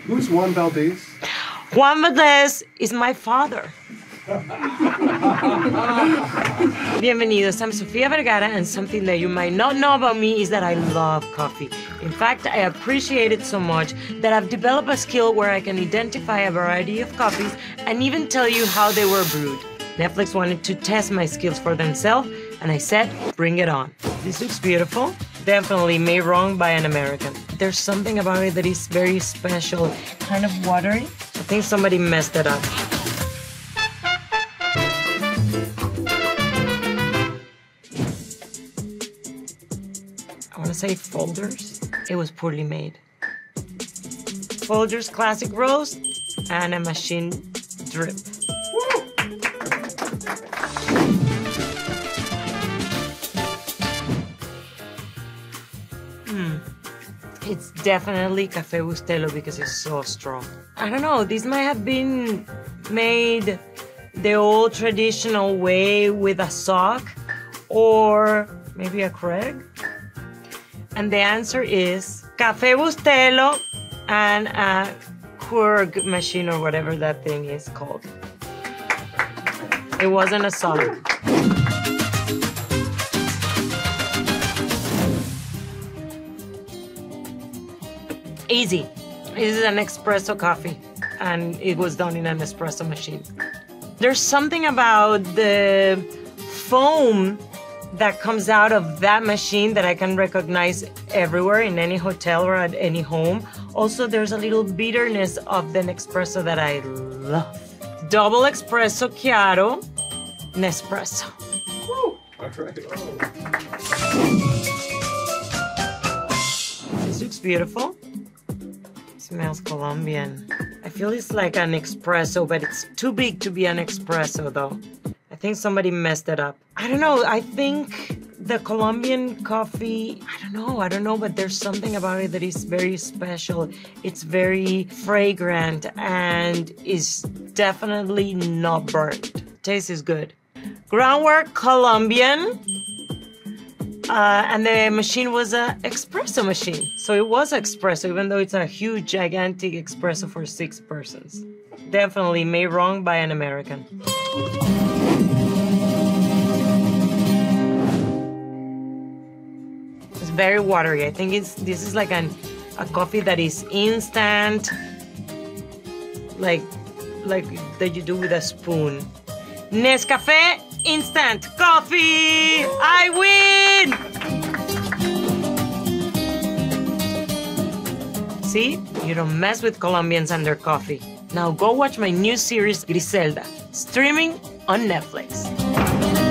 Who's Juan Valdez? Juan Valdez is my father. Bienvenidos, I'm Sofía Vergara, and something that you might not know about me is that I love coffee. In fact, I appreciate it so much that I've developed a skill where I can identify a variety of coffees and even tell you how they were brewed. Netflix wanted to test my skills for themselves, and I said, bring it on. This looks beautiful. Definitely made wrong by an American. There's something about it that is very special, kind of watery. I think somebody messed it up. I want to say Folgers. It was poorly made. Folgers Classic Roast and a machine drip. It's definitely Café Bustelo because it's so strong. I don't know, these might have been made the old traditional way with a sock or maybe a Craig. And the answer is Café Bustelo and a Keurig machine or whatever that thing is called. It wasn't a sock. Easy. This is an espresso coffee, and it was done in an espresso machine. There's something about the foam that comes out of that machine that I can recognize everywhere in any hotel or at any home. Also, there's a little bitterness of the Nespresso that I love. Double espresso chiaro, Nespresso. Woo. All right. This looks beautiful. Smells Colombian. I feel it's like an espresso, but it's too big to be an espresso though. I think somebody messed it up. I don't know, I think the Colombian coffee, I don't know, but there's something about it that is very special. It's very fragrant and is definitely not burnt. Taste is good. Groundwork Colombian. And the machine was an espresso machine. So it was espresso, even though it's a huge, gigantic espresso for 6 persons. Definitely made wrong by an American. It's very watery. I think this is like a coffee that is instant, like that you do with a spoon. Nescafe Instant Coffee! I win! See? You don't mess with Colombians and their coffee. Now go watch my new series, Griselda, streaming on Netflix.